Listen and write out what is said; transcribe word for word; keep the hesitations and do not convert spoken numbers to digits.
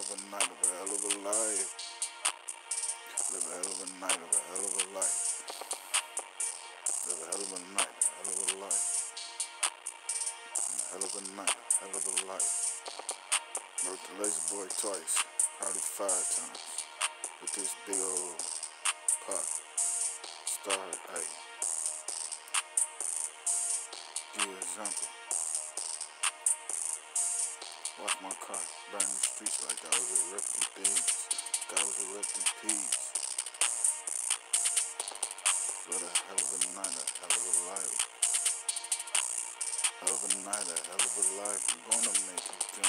of a night of a hell of a life. Live a hell of a night of a hell of a life. Live a hell of a night, a hell of a life. A hell of a night, a hell of a life. Worked the lazy boy twice, probably five times. With this big old pop star, hey. Give you an example. Watch my car burn the streets like that was erupting things. That was erupting peace. What a hell of a night, a hell of a life. Hell of a night, a hell of a life. I'm gonna make it